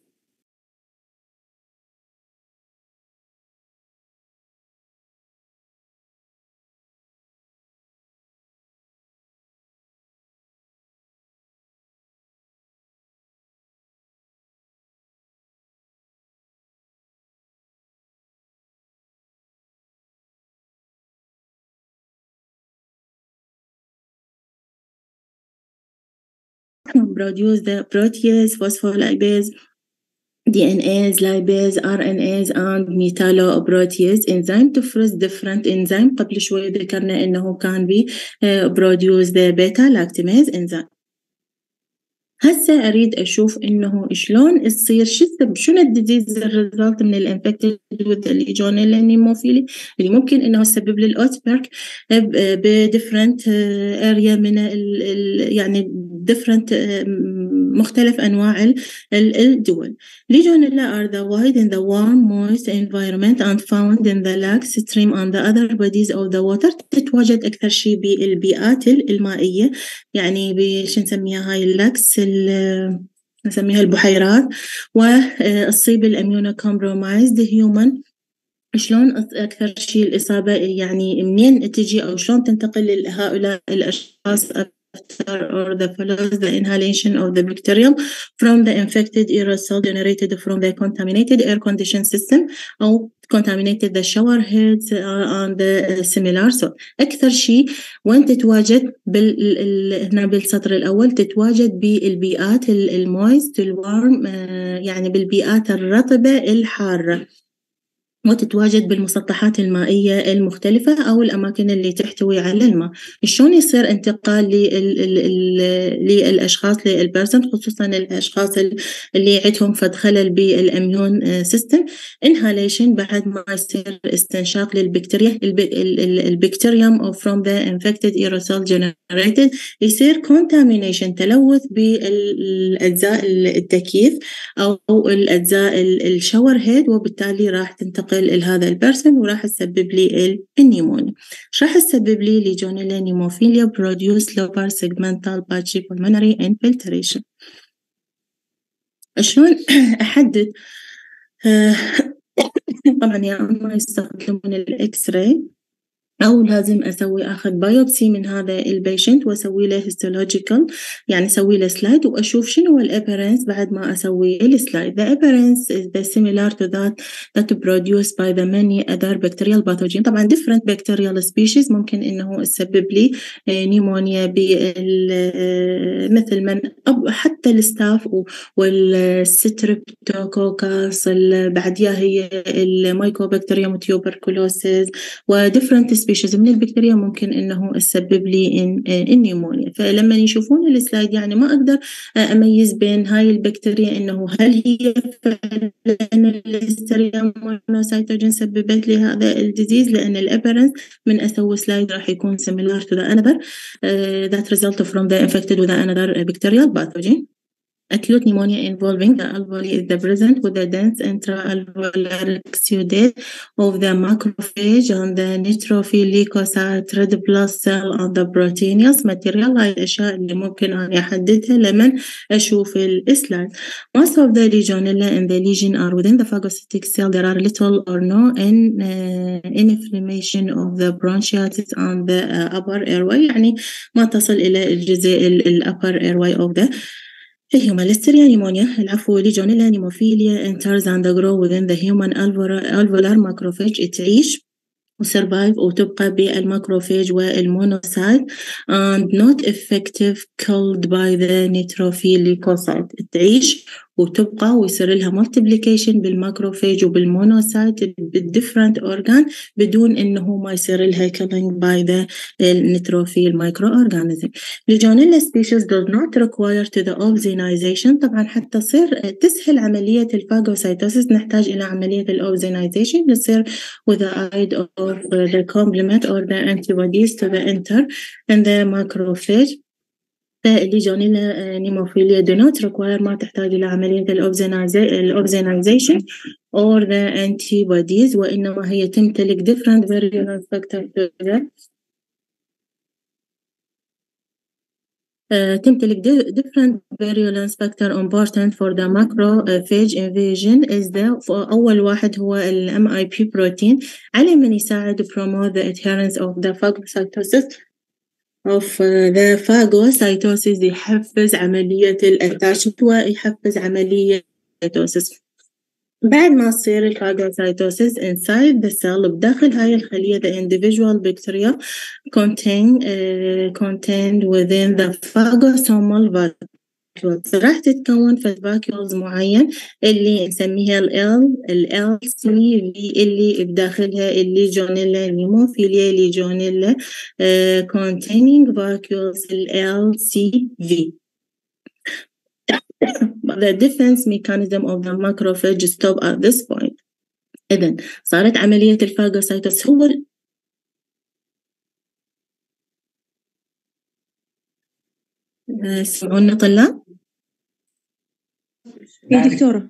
produce the protease, phospholipase, دي إن إيز, lipase, آر إن إيز and metalloprotease enzyme تفرز different enzyme. قبل شوي ذكرنا إنه كان بي produce the beta lactamase enzyme. هسه أريد أشوف إنه شلون تصير شو شنو الديزيز الريزلت من الانفكتد with الليجونيلا نيموفيلي اللي ممكن إنه يسبب لي الأوتبرك بديفرنت اريا من ال ال يعني different مختلف أنواع الدول. Legionella are the wide in the warm moist environment and found in the lake stream and the other bodies of the water. تتواجد أكثر شيء بالبيئات المائية، يعني بش نسميها هاي اللاكس نسميها البحيرات، والصيب الاميونو كومبرومايزد هيومن. شلون أكثر شيء الإصابة يعني منين تجي أو شلون تنتقل لهؤلاء الأشخاص after or the follows the inhalation of the bacterium from the infected aerosol generated from the contaminated air condition system أو contaminated the shower heads uh, and the similar. So أكثر شيء وين تتواجد بال هنا بالسطر الأول تتواجد بالبيئات المويست الوارم، يعني بالبيئات الرطبة الحارة. وتتواجد بالمسطحات المائية المختلفة أو الأماكن اللي تحتوي على الماء. شلون يصير انتقال للأشخاص للبرسن، خصوصا الأشخاص اللي عندهم فد خلل بالإميون سيستم؟ inhalation بعد ما يصير استنشاق للبكتيريا، البكتيريوم from the infected aerosol generated، يصير contamination تلوث بالأجزاء التكييف أو الأجزاء الشاور هيد، وبالتالي راح تنتقل لهذا البرسن وراح تسبب لي النيمونيا. راح تسبب لي ليجونيلا نيموفيليا produce lobar segmental patchy pulmonary infiltration. شلون أحدد؟ طبعا يا أما يستخدمون الإكس راي أو لازم أسوي أخذ بايوبسي من هذا البيشنت وأسوي له هيستولوجيكال، يعني أسوي له سلايد وأشوف شنو الأبيرنس بعد ما أسوي السلايد. The appearance is the similar to that that produced by the many other bacterial pathogen. طبعا different bacterial species ممكن إنه تسبب لي نيمونيا مثل من حتى الستاف والستريبتوكوكاس، بعديها هي المايكوبكتيريوم تيوبركلوسيس و different species من البكتيريا ممكن إنه تسبب لي النيمونيا. فلما يشوفون السلايد يعني ما أقدر أميز بين هاي البكتيريا إنه هل هي فعلا الستيريا مونوسايتوجين سببت لي هذا الديزيز، لأن الأبيرنس من أسوي سلايد راح يكون similar to the another uh, that result from the infected with another bacterial pathogen. Acute pneumonia involving the alveoli is the present with the dense intra-alveolar exudate of the macrophage on the neutrophil leukocyte red blood cell on the proteinous material. هاي الأشياء اللي ممكن أن أحددها لمن أشوف السلايد. Most of the Legionella and the lesion are within the phagocytic cell. There are little or no in, uh, inflammation of the bronchitis on the uh, upper airway، يعني ما تصل إلى الجزء ال upper airway of the human. Listeria pneumonia العفو Legionella pneumophilia enters and grow within the human alveolar macrophage. تعيش وسرفايف وتبقى بالماكروفاج والمونوسايت and not effective killed by the neutrophil leukocyte. تعيش وتبقى ويصير لها multiplication بالماكروفاج وبالمونوسايت بالديفرنت organ بدون إنه ما يصير لها killing by the neutrophil microorganism. Legionella species does not require to the opsonization. طبعا حتى تصير تسهل عملية الفاغوسايتوسيس نحتاج إلى عملية الأوبسونايزيشن تصير with the aid of the complement or the antibodies to the enter in the macrophage. Legionella pneumophilia do not require ما تحتاج إلى عملية الأوبسونايزيشن or the antibodies، وإنما هي تمتلك different virulence factor to the Uh, تمتلك different virulence factor important for the macrophage invasion is the أول واحد هو ال إم آي بي protein، على من يساعد promote the adherence of the phagocytosis of the phagocytosis، يحفز عملية الاتاشمنت ويحفز عملية التوسيس. بعد ما تصير الفاغوسايتوسيس inside the cell بداخل هاي الخلية the individual bacteria contain uh, contained within the phagosomal vacuoles راح تتكون في vacuoles معين اللي نسميها ال L ال إل سي في اللي بداخلها الليجونيلا نيموفيليا ليجونيلا uh, containing vacuoles ال إل سي في. The defense mechanism of the macrophage stop at this point. إذن صارت عملية الفاغوسايتوس هو سمعونا طلاب؟ يا دكتورة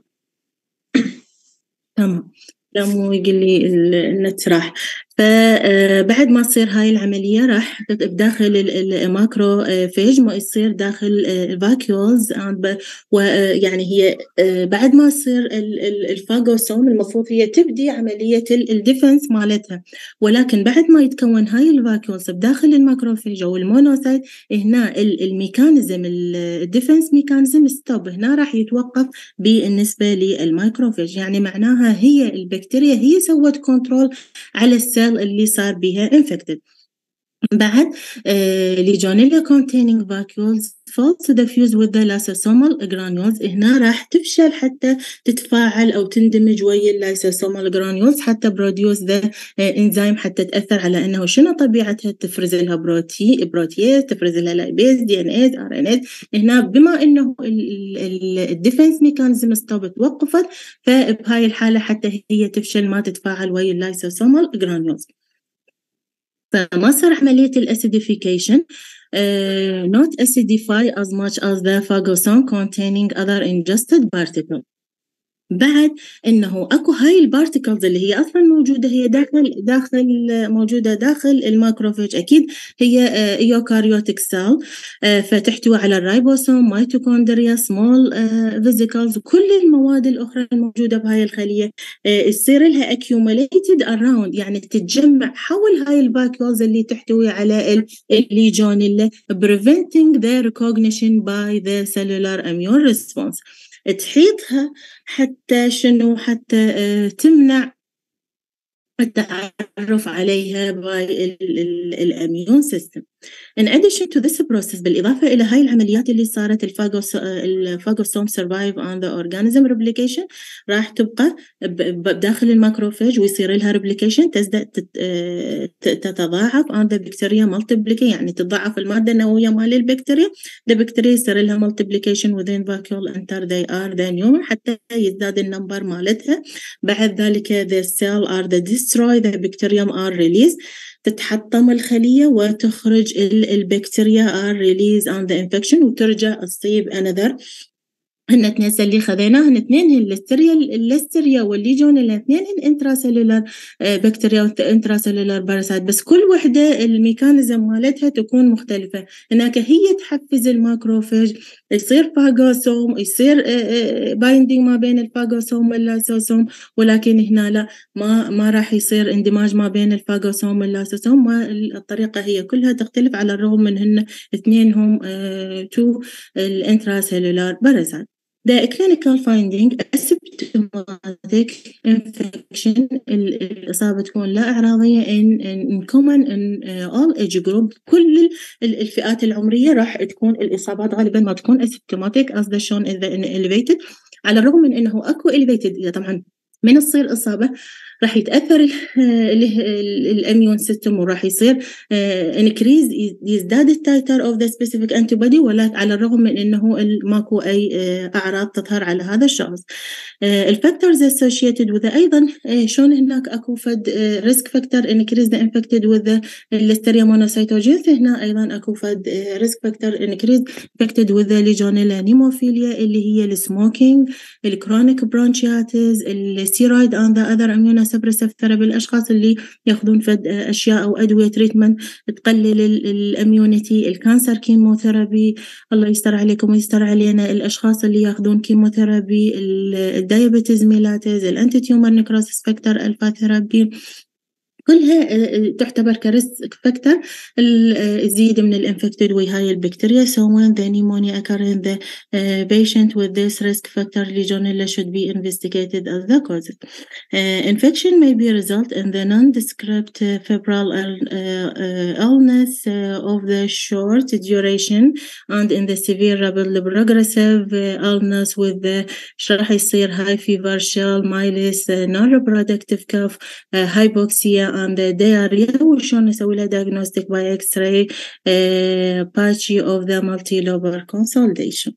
تمام لا مو يقول لي النت راح. فبعد ما تصير هاي العملية راح بداخل الماكروفيج ما يصير داخل الفاكيولز، ويعني هي بعد ما يصير الفاغوسوم المفروض هي تبدي عملية الديفنس مالتها، ولكن بعد ما يتكون هاي الفاكيولز بداخل الماكروفيج أو المونوسايت هنا الميكانيزم الديفنس ميكانيزم ستوب، هنا راح يتوقف بالنسبة للماكروفيج، يعني معناها هي البكتيريا هي سوت كنترول على السيل اللي صار بها infected. بعد ليجونيلا containing vacuoles fall to the fuse with the lysosomal granules. هنا راح تفشل حتى تتفاعل أو تندمج ويا اللايسوسومال granules حتى produce the enzyme حتى تأثر على أنه شنو طبيعتها، تفرز لها بروتي بروتيز، تفرز لها لايبيز، دي ان ايز، ار ان ايز. هنا بما أنه الديفنس ميكانيزم ستوب توقفت، فبهاي الحالة حتى هي تفشل ما تتفاعل ويا اللايسوسومال granules. فما صار عملية الأسيديفيكيشن uh, not acidify as much as the phagosome containing other ingested particle. بعد إنه أكو هاي البارتيكلز اللي هي أصلاً موجودة هي داخل داخل موجودة داخل الماكروفاج، أكيد هي إيوكاريوتيك سيل فتحتوي على الرايبوسوم، ميتوكوندريا، سمول فيزيكلز، وكل المواد الأخرى الموجودة بهاي الخلية يصير لها accumulated around، يعني تتجمع حول هاي الفاكيولز اللي تحتوي على الليجونيلا preventing the recognition by the cellular immune response. تحيطها حتى شنو حتى آه تمنع التعرف عليها by الاميون سيستم. In addition to this process، بالإضافة إلى هاي العمليات اللي صارت الفاغوس الفاغوسوم survive on the organism replication، راح تبقى بداخل الماكروفاج ويصير لها replication، تزداد تتضاعف on the bacteria multiplication، يعني تتضاعف المادة النووية مال البكتيريا، the bacteria يصير لها multiplication within vacuole until they are the new حتى يزداد النمبر مالتها. بعد ذلك the cell are the destroy the bacterium are released، تتحطم الخلية وتخرج البكتيريا are released on the infection وترجع تصيب another. هن اثنين اللي خذيناه هن اثنين الليستيريا الليستيريا والليجون الاثنين انتراسيلولار بكتيريا وانتراسيلولار باراسايت، بس كل وحده الميكانيزم مالتها تكون مختلفه. هناك هي تحفز الماكروفاج، يصير فاغوسوم، يصير بايندينج ما بين الفاغوسوم واللايسوسوم، ولكن هنا لا، ما ما راح يصير اندماج ما بين الفاغوسوم واللايسوسوم. الطريقه هي كلها تختلف على الرغم من هن اثنين هم تو الانتراسيلولار باراسايت. The clinical finding asymptomatic infection، الإصابة تكون لا إعراضية in, in common in all age group، كل الفئات العمرية راح تكون الإصابات غالبا ما تكون asymptomatic as the shown in the elevated، على الرغم من أنه أكو elevated طبعا من تصير إصابة راح يتأثر الاميون سيستم وراح يصير انكريز يزداد التايتر اوف ذا سبيسيفيك انتي بودي، ولا على الرغم من انه ماكو اي اعراض تظهر على هذا الشخص. الفاكتورز associated with ايضا شلون هناك اكو فد ريسك فاكتور انكريز ذا انفكتد وذ الليستيريا مونوسيتوجينز، هنا ايضا اكو فد ريسك فاكتور انكريز انفكتد وذ ليجونيلا نيموفيليا اللي هي السموكينج، الكرونيك برونشياتيز، الستيرويد اند ذا اذر اميونو سبريسيف ثيرابي، الاشخاص اللي ياخذون فد اشياء او ادويه تريتمنت تقلل الاميونيتي، الكانسر كيموثيرابي، الله يستر عليكم ويستر علينا، الاشخاص اللي ياخذون كيموثيرابي، الدايابيتيز ميلاتيز، الانتي تيومر نيكروسيس فاكتور الفا ثيرابي، كلها تعتبر كريسك فاكتور الزيد من الانفكتد وهاي البكتيريا. So when the pneumonia occur in the uh, patient with this risk factor, Legionella should be investigated as the cause. Uh, infection may be result in the nondescript uh, febrile uh, uh, illness uh, of the short duration and in the severe rapidly progressive uh, illness with the راح يصير high fever, chill, mild, uh, non-reproductive cough, uh, hypoxia and diarrhea. وشون نسوي لها diagnostic by X-ray uh, patchy of the multilobar consolidation.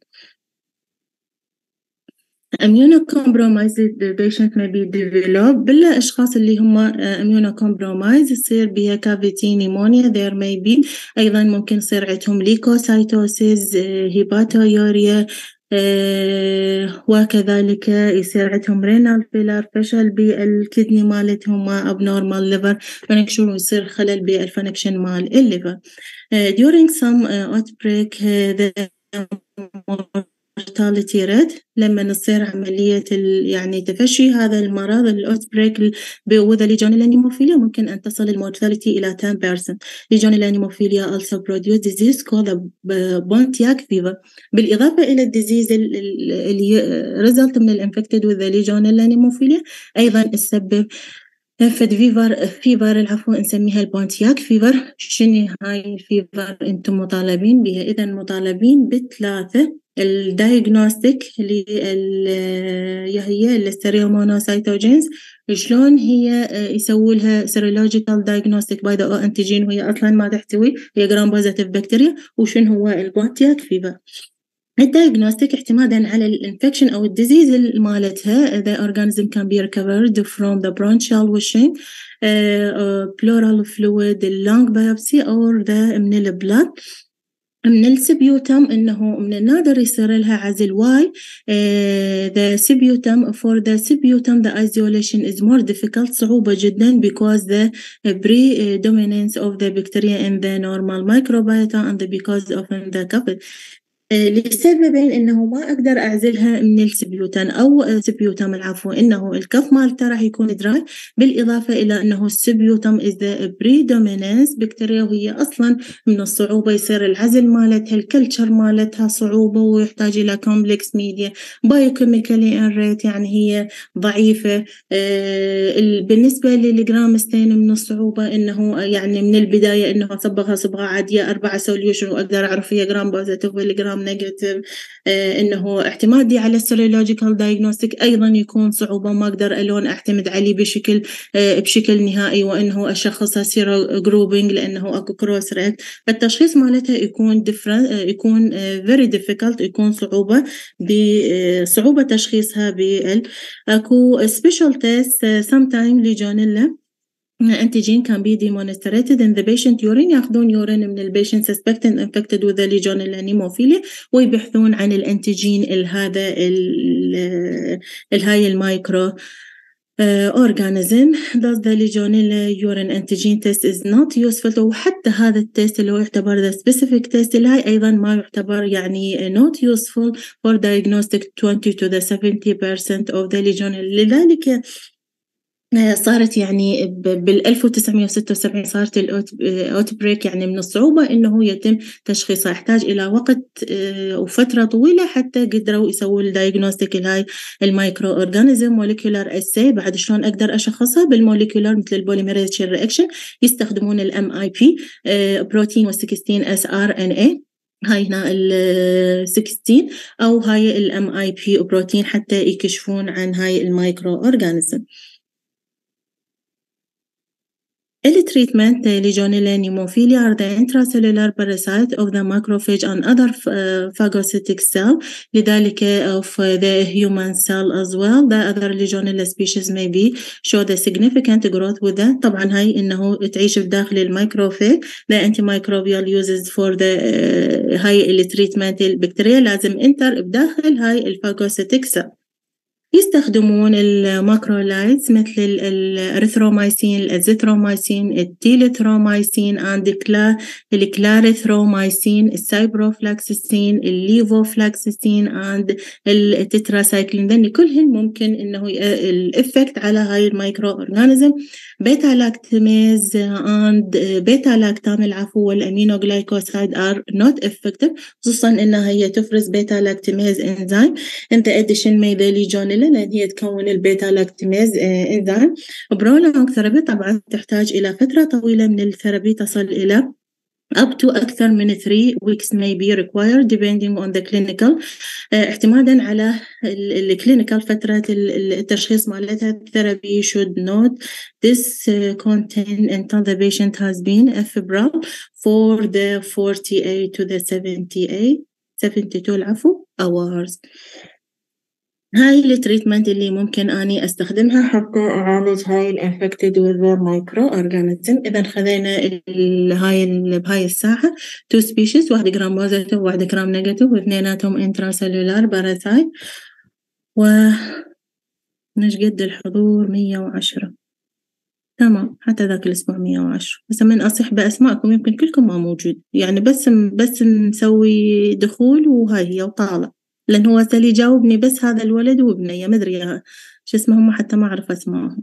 immunocompromised patient may be developed بالأشخاص اللي هم immunocompromised يصير بها cavity pneumonia. there may be أيضا ممكن يصير عندهم leukocytosis, hepatouria، أه وكذلك يصير عندهم رينال فيلر، فشل بالكدني مالتهم، ما abnormal liver فانكشن، ويصير خلل بالفانكشن مال الليفر. uh, during some uh, outbreak uh, the mortality rate لما نصير عملية يعني تفشي هذا المرض الأوتبريك بوذا ليجونيلا نيموفيليا ممكن أن تصل المورتاليتي إلى عشرة بالمئة. ليجونيلا نيموفيليا also produce disease called Pontiac fever، بالإضافة إلى الديزيز اللي result من الانفكتد with the ليجونيلا نيموفيليا أيضا تسبب فد فيفر فيفر العفو نسميها البونتياك فيفر. شنو هاي الفيفر انتم مطالبين بها؟ اذا مطالبين بثلاثه الدايجنوستيك اللي هي الستيريومونوسايتوجينز، شلون هي يسووا لها سيرولوجيكال دايجنوستيك باي ذا او انتيجين وهي اصلا ما تحتوي، هي جرام بوزيتيف بكتيريا. وشنو هو البونتياك فيفر؟ الدايجنوستيك اعتمادا على الانفكشن او الديزيز مالتها. the organism can be recovered from the bronchial washing, uh, uh, pleural fluid, lung biopsy or the من البلاد. من السبيوتم انه من النادر يصير لها عزل. واي uh, the sputum for the sputum the isolation is more difficult، صعوبة جدا because the predominance of the bacteria in the normal microbiota and because of the couple لسببين انه ما اقدر اعزلها من السبيوتم او السبيوتم العفو، انه الكف مالته راح يكون دراي، بالاضافه الى انه السبيوتم is the predominance بكتيريا وهي اصلا من الصعوبه يصير العزل مالتها، الكلتشر مالتها صعوبه ويحتاج الى كومبلكس ميديا بايوكيميكالي انريت، يعني هي ضعيفه. آه بالنسبه للجرامستين من الصعوبه انه يعني من البدايه انه اصبغها صبغه عاديه اربعه سوليوشن واقدر اعرف هي جرام بوزيتيف ولا جرام نيجاتيف. آه انه اعتمادي على السيرولوجيكال دايجنوستيك ايضا يكون صعوبه، ما اقدر الون اعتمد عليه بشكل آه بشكل نهائي وانه اشخصها سيرو جروبينج لانه اكو كروس ريت، فالتشخيص مالتها يكون ديفرنت، يكون فيري uh, ديفيكولت، يكون صعوبه بصعوبه uh, تشخيصها بال اكو سبيشال تيست سم تايم ليجونيلا antigen can be demonstrated in the patient urine. ياخذون يورين من البيشنت suspected infected with the Legionella pneumophila ويبحثون عن الانتيجين هذا الهاي المايكرو organism. Thus the Legionella urine antigen test is not useful. وحتى هذا التست اللي هو يعتبر the specific test الهاي أيضا ما يعتبر يعني not useful for diagnostic twenty to the seventy percent of the Legionella. لذلك صارت يعني بال ألف وتسعمية وستة وسبعين صارت الأوت بريك يعني من الصعوبة إنه يتم تشخيصها، يحتاج إلى وقت وفترة طويلة حتى قدروا يسووا الدايجنوستيك الهاي المايكرو أورجانيزم موليكولار أساي. بعد شلون أقدر أشخصها؟ بالموليكولار مثل البوليميريز تشين رياكشن يستخدمون الام اي بي بروتين وستاشر اس ار ان اي، هاي هنا ال ستاشر أو هاي الام اي بي بروتين حتى يكشفون عن هاي المايكرو أورجانيزم. The treatment Legionella pneumophila are the intracellular parasite of the macrophage and other uh, phagocytic cell. لذلك of the human cell as well. The other Legionella species may be show the significant growth with that. طبعا هاي إنه تعيش بداخل الميكروفيج. The antimicrobial uses for the uh, هاي التريتمنت البكتيريا لازم انتر بداخل هاي الفاغوسيتيك cell. يستخدمون الماكرولايتس مثل الاريثرومايسين، الازيثرومايسين، التيليثرومايسين، عند الكلاريثرومايسين، السايبروفلاكسين، الليفوفلاكسين، عند التتراسايكلين. ذن كلهن ممكن انه الافكت على هاي المايكرو اورجانيزم. بيتا لاكتاميز and بيتا لاكتام العفو والامينو جلايكوسايد are not effective، خصوصا انها هي تفرز بيتا لاكتاميز انزيم in the addition may the Legionella لأن هي تكون البيتا لاكتاميز انزيم. برولونج ثيرابي طبعا تحتاج إلى فترة طويلة من الثيرابي تصل إلى up to أكثر من three weeks may be required depending on the clinical. اعتمادا على الكلينيكال فترة التشخيص مالتها therapy should not discontinue until the patient has been febrile for the forty-eight to the seventy-eight seventy-two العفو hours. هاي التريتمنت اللي ممكن أني أستخدمها حتى أعالج هاي الانفكتد with the microorganism. إذا خذينا هاي بهاي الساعة two species، واحد جرام بوزيتيف وواحد جرام نيجاتيف واثنيناتهم intracellular parasite. ونش قد الحضور مية وعشرة تمام، حتى ذاك الأسبوع مية وعشرة. بس من أصح بأسماءكم يمكن كلكم ما موجود، يعني بس بس نسوي دخول وهاي هي وطالع، لأن هو سأل يجاوبني بس هذا الولد وابنية ما أدري شو اسمهم حتى ما أعرف أسمائهم.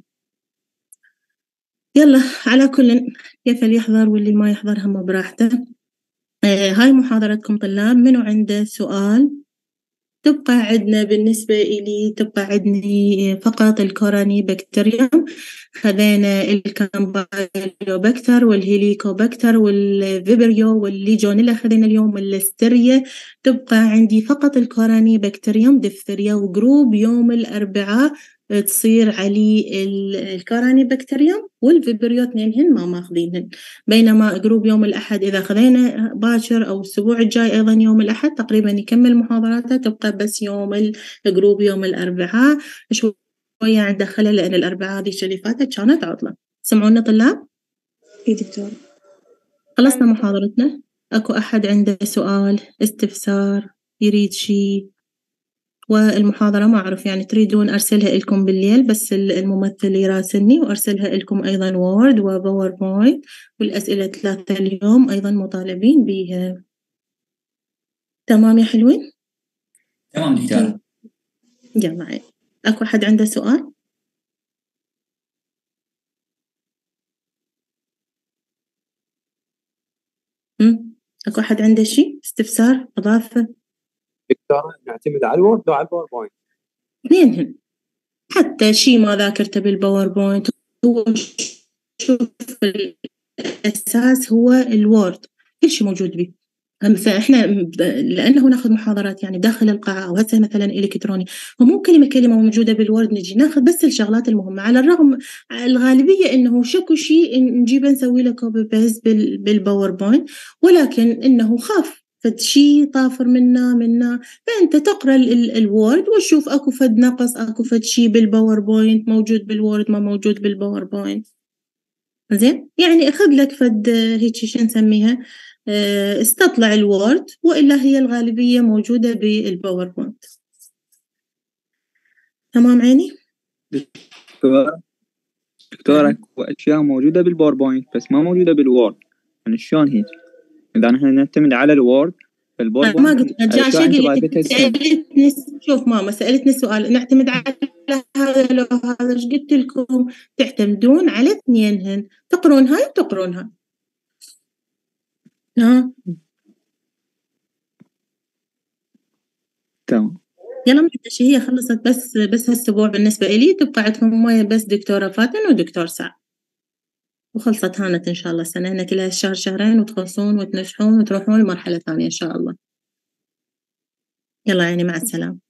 يلا على كل كيف اللي يحضر واللي ما يحضر هم براحته. آه هاي محاضرتكم طلاب، منو عنده سؤال تبقى عندنا بالنسبة إلي تبقى عندي فقط الكوراني بكتيريوم. خذينا الكامبايلوبكتر والهيليكوبكتر والفيبريو والليجونيلا، خذينا اليوم الليستيريا. تبقى عندي فقط الكوراني بكتيريوم ديفتريا، وجروب يوم الأربعاء تصير علي الكوراني بكتيريوم والفيبريو اثنينهن ما ماخذينهن. بينما جروب يوم الأحد إذا خذينا باكر أو الأسبوع الجاي أيضا يوم الأحد تقريبا يكمل محاضراته، تبقى بس يوم الجروب يوم الأربعاء شوية عند خلل لأن الأربعاء هذه اللي فاتت كانت عطلة. سمعونا طلاب؟ إيه دكتور. خلصنا محاضرتنا. أكو أحد عنده سؤال استفسار يريد شيء؟ والمحاضرة ما أعرف يعني تريدون أرسلها لكم بالليل بس الممثل يراسلني، وأرسلها لكم أيضا وورد وباوربوينت، والأسئلة ثلاثة اليوم أيضا مطالبين بها. تمام يا حلوين؟ تمام دكتور. يلا عين. أكو أحد عنده سؤال؟ هم؟ أكو أحد عنده شيء استفسار إضافة؟ دكتور نعتمد على الوورد أو على الباوربوينت؟ اثنينهم، حتى شيء ما ذاكرته بالباوربوينت. هو شوف الأساس هو الوورد، كل شيء موجود به. فإحنا لأنه ناخذ محاضرات يعني داخل القاعة أو هسه مثلا إلكتروني، ومو كلمة كلمة موجودة بالوورد نجي ناخذ بس الشغلات المهمة. على الرغم الغالبية إنه شكو شيء نجيبه نسوي له كوبي بيست بالباوربوينت، ولكن إنه خاف فد شيء طافر منا منا فأنت تقرأ الوورد وتشوف أكو فد نقص أكو فد شيء بالباوربوينت موجود بالوورد ما موجود بالباوربوينت. زين يعني أخذ لك فد هيك شو نسميها استطلع الوورد، وإلا هي الغالبية موجودة بالباوربوينت. تمام عيني؟ دكتورة دكتورة أكو أشياء موجودة بالباوربوينت بس ما موجودة بالوورد، يعني شلون هيك؟ إذا نحن نعتمد على الوورد ما قلت رجع شيء قلت سألتني. شوف ماما سألتني سؤال نعتمد على هذا لو هذا، ايش قلت لكم؟ تعتمدون على اثنينهن، تقرون هاي وتقرون هاي. ها تمام. يلا ما عندنا شيء، هي خلصت بس بس هالاسبوع بالنسبة إلي. تبقى عندكم بس دكتورة فاتن ودكتور سعد وخلصت هانت إن شاء الله السنة هنا كلها شهر شهرين وتخلصون وتنجحون وتروحون لمرحلة ثانية إن شاء الله. يلا يعني مع السلامة.